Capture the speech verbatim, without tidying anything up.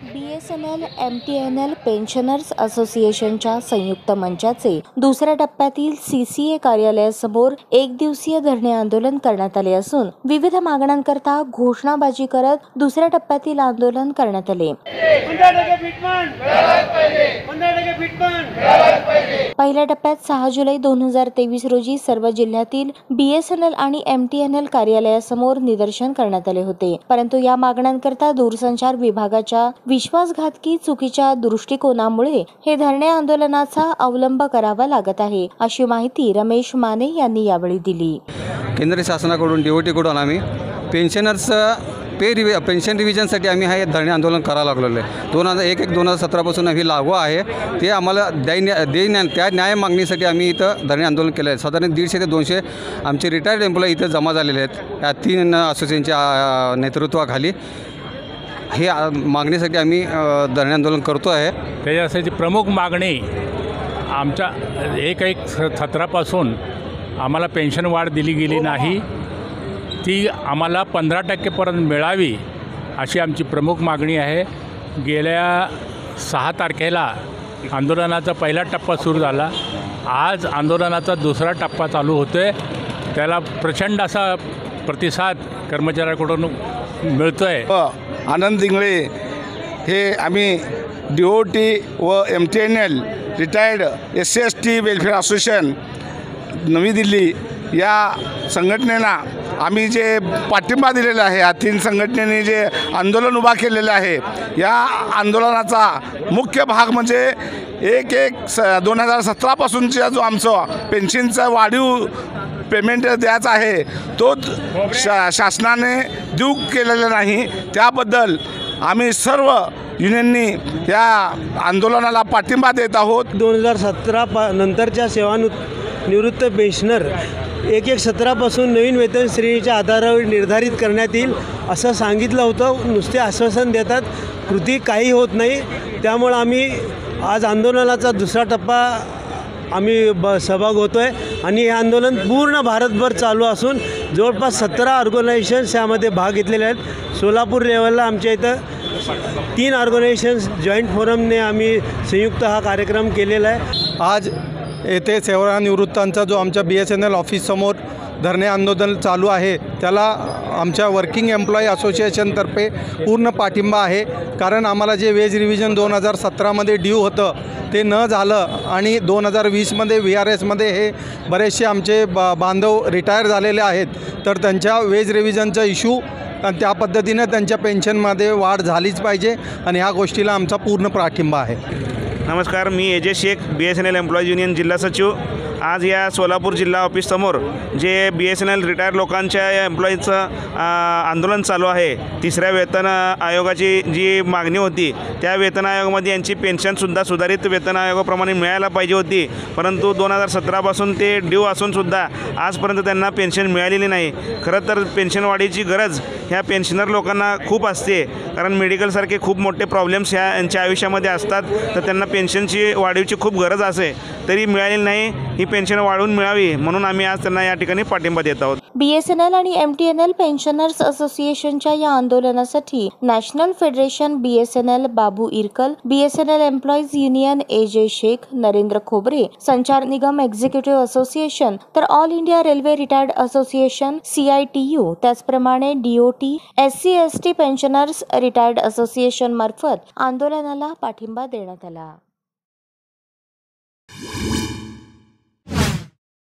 बी S N L M T N L pensioners असोसिएशनच्या संयुक्त मंचाचे दुसऱ्या टप्प्यातील सी सी ए कार्यालयासमोर एक दिवसीय धरणे आंदोलन करण्यात आले असून विविध मागण्यांकरता घोषणाबाजी करत दुसऱ्या टप्प्यातील आंदोलन करण्यात आले। पहिल्या टप्प्यात सहा जुलै दोन हजार तेवीस रोजी सर्व जिल्ह्यातील बी एस एन एल आणि एम टी एन एल कार्यालयासमोर निदर्शन करण्यात आले होते, परंतु या मागण्यांकरता दूरसंचार विभागाच्या विश्वासघातकी चुकीच्या दृष्टिकोनामुळे हे धरणे आंदोलनाचा अवलंब करावा लागत आहे, अशी माहिती रमेश माने यांनी यावेळी दिली। केंद्र शासनाकडून डीओटीकडून आम्ही पेन्शनर्स पे रिव्हि पेन्शन रिव्हिजनसाठी आम्ही हे धरणे आंदोलन करायला लागलेलो आहे। दोन हजार एक एक दोन हजार सतरापासून आम्ही लागू आहे, ते आम्हाला दैन्य दैन्य त्या न्याय मागणीसाठी आम्ही इथं धरणे आंदोलन केलं आहे। साधारण दीडशे ते दोनशे आमचे रिटायर्ड एम्प्लॉई इथं जमा झालेले आहेत या तीन असोसिएशनच्या नेतृत्वाखाली। हे मागणीसाठी आम्ही धरणे आंदोलन करतो आहे। त्याच्यासाठी प्रमुख मागणी आमच्या एक एक सतरापासून आम्हाला पेन्शन वाढ दिली गेली नाही, ती आम्हाला पंधरा टक्केपर्यंत मिळावी अशी आमची प्रमुख मागणी आहे। गेल्या सहा तारखेला आंदोलनाचा पहिला टप्पा सुरू झाला, आज आंदोलनाचा दुसरा टप्पा चालू होतोय। त्याला प्रचंड असा प्रतिसाद कर्मचाऱ्यांकडून मिळतो आहे। आनंद इंगळे हे आम्ही डी ओ टी व M T N L retired S C S T welfare association Navi Delhi या संघटनेला आम्ही जे पाठिंबा दिलेला आहे, या तीन संघटनेने जे आंदोलन उभा केलेलं आहे, या आंदोलनाचा मुख्य भाग म्हणजे एक एक स दोन हजार सतरापासूनचा जो आमचा पेन्शनचा वाढीव पेमेंट द्यायचा आहे तो शा शासनाने देऊ केलेला नाही, त्याबद्दल आम्ही सर्व युनियननी या आंदोलनाला पाठिंबा देत आहोत। दोन हजार सतरा पा नंतरच्या सेवानिवृत्त पेन्शनर एक एक सतरापासून नवीन वेतन श्रेणीच्या आधारावर निर्धारित करण्यात येईल असं सांगितलं होतं। नुसते आश्वासन देतात, कृती काही होत नाही। त्यामुळे आम्ही आज आंदोलनाचा दुसरा टप्पा आम्ही ब सहभाग होतो आहे आणि हे आंदोलन पूर्ण भारतभर चालू असून जवळपास सतरा ऑर्गनायझेशन्स यामध्ये भाग घेतलेले आहेत। सोलापूर लेवलला आमच्या इथं तीन ऑर्गनायझेशन्स जॉईंट फोरमने आम्ही संयुक्त हा कार्यक्रम केलेला आहे। आज येथे सेवानिवृत्तांचा जो आमच्या बी एस एन एल ऑफिससमोर धरणे आंदोलन चालू आहे, त्याला आमच्या वर्किंग एम्प्लॉई असोसिएशनतर्फे पूर्ण पाठिंबा आहे। कारण आम्हाला जे वेज रिव्हिजन दोन हजार सतरामध्ये ड्यू होतं ते न झालं आणि दोन हजार वीसमध्ये व्ही आर एसमध्ये हे बरेचसे आमचे बा बांधव रिटायर झालेले आहेत, तर त्यांच्या वेज रिव्हिजनचा इश्यू आणि त्या पद्धतीनं त्यांच्या पेन्शनमध्ये वाढ झालीच पाहिजे आणि ह्या गोष्टीला आमचा पूर्ण पाठिंबा आहे। नमस्कार, मी A J Shaikh, B S N L employee union जिल्हा सचिव। आज या सोलापूर जिल्हा ऑफिससमोर जे B S N L retired लोकांच्या एम्प्लॉईचं आंदोलन चालू आहे। तिसऱ्या वेतन आयोगाची जी मागणी होती, त्या वेतन आयोगामध्ये यांची पेन्शनसुद्धा सुधारित वेतन आयोगाप्रमाणे मिळायला पाहिजे होती, परंतु दोन हजार सतरापासून ते ड्यू असूनसुद्धा आजपर्यंत त्यांना पेन्शन मिळालेली नाही। खरं तर पेन्शन वाढीची गरज ह्या पेन्शनर लोकांना खूप असते, कारण मेडिकलसारखे खूप मोठे प्रॉब्लेम्स ह्या यांच्या आयुष्यामध्ये असतात, तर त्यांना पेन्शनची वाढीची खूप गरज असे तरी मिळालेली नाही। ही पेन्शन वाढवून मिळावी म्हणून आम्ही आज त्यांना या ठिकाणी पाठिंबा देत आहोत। बी एस एन एल आणि M T N L pensioners असोसिएशनच्या या आंदोलनासाठी national federation B S N L Babu Irkal, B S N L employees union A J Shaikh, Narendra Khobre, Sanchar Nigam executive association, तर all India railway retired association C I T U, त्याचप्रमाणे D O T, S C S T pensioners retired association मार्फत आंदोलनाला पाठिंबा देण्यात आला।